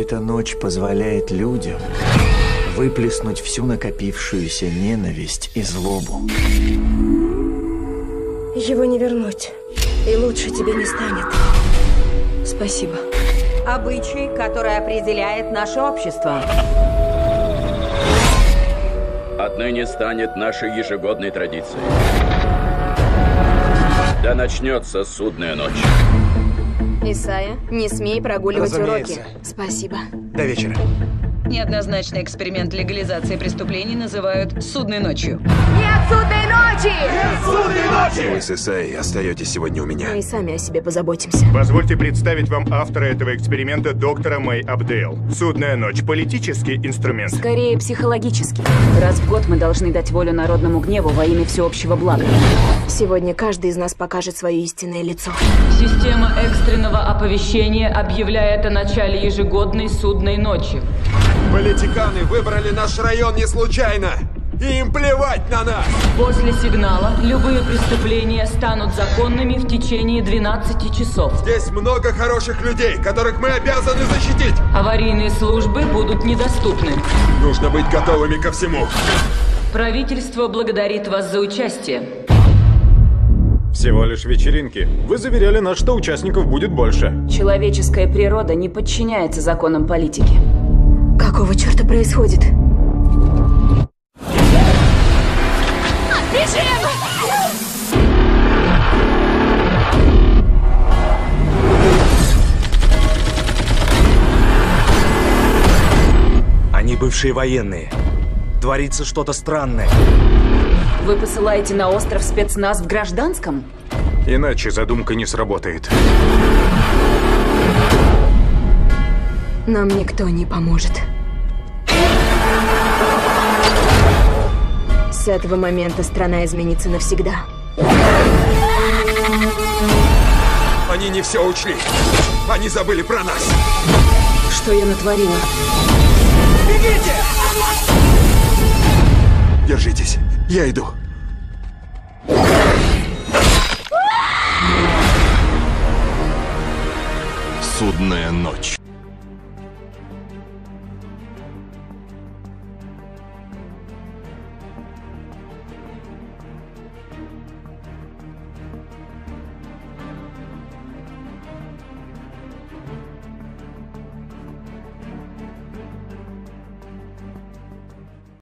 Эта ночь позволяет людям выплеснуть всю накопившуюся ненависть и злобу. Его не вернуть. И лучше тебе не станет. Спасибо. Обычай, который определяет наше общество. Отныне станет нашей ежегодной традицией. Да начнется судная ночь. Исайя, не смей прогуливать Разумеется. уроки. Спасибо. До вечера. Неоднозначный эксперимент легализации преступлений называют «судной ночью». Нет судной ночи! Вы с Исайей остаетесь сегодня у меня. Мы и сами о себе позаботимся. Позвольте представить вам автора этого эксперимента, доктора Мэй Абдейл. Судная ночь. Политический инструмент. Скорее, психологически. Раз в год мы должны дать волю народному гневу во имя всеобщего блага. Сегодня каждый из нас покажет свое истинное лицо. Система экстренного оповещения объявляет о начале ежегодной судной ночи. Политиканы выбрали наш район не случайно. И им плевать на нас. После сигнала любые преступления станут законными в течение 12 часов. Здесь много хороших людей, которых мы обязаны защитить. Аварийные службы будут недоступны. Нужно быть готовыми ко всему. Правительство благодарит вас за участие. Всего лишь вечеринки. Вы заверяли нас, что участников будет больше. Человеческая природа не подчиняется законам политики. Какого черта происходит? Они бывшие военные. Творится что-то странное. Вы посылаете на остров спецназ в гражданском? Иначе задумка не сработает. Нам никто не поможет. С этого момента страна изменится навсегда. Они не все учли. Они забыли про нас. Что я натворила? Бегите! Держитесь. Я иду. Судная ночь.